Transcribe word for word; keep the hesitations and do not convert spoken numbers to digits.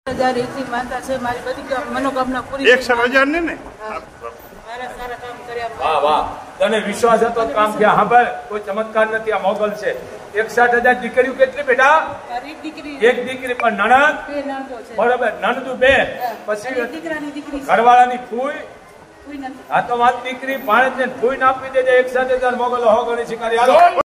હજાર એથી માનતા છે મારી બધી મનોકામના પૂરી એક સવા હજાર ને ને મારા સારા કામ કર્યા. વાહ વાહ, તને વિશ્વાસ હતો કામ થયા. હા ભાઈ, કોઈ ચમત્કાર નથી, આ મોગલ છે. એકસઠ હજાર દીકરીઓ કેટલી બેટા? એક દીકરી એક દીકરી, પણ નણંદ બે નાનકો છે. બરાબર, નણંદુ બે, પછી દીકરાની દીકરી ઘરવાળાની ફૂઈ. કોઈ નથી. આ તો વાત દીકરી ભાણેજ ને ફૂઈ ને આપી દેજે. એકસઠ હજાર મોગલો હો ગણી શિકારી. હાલો.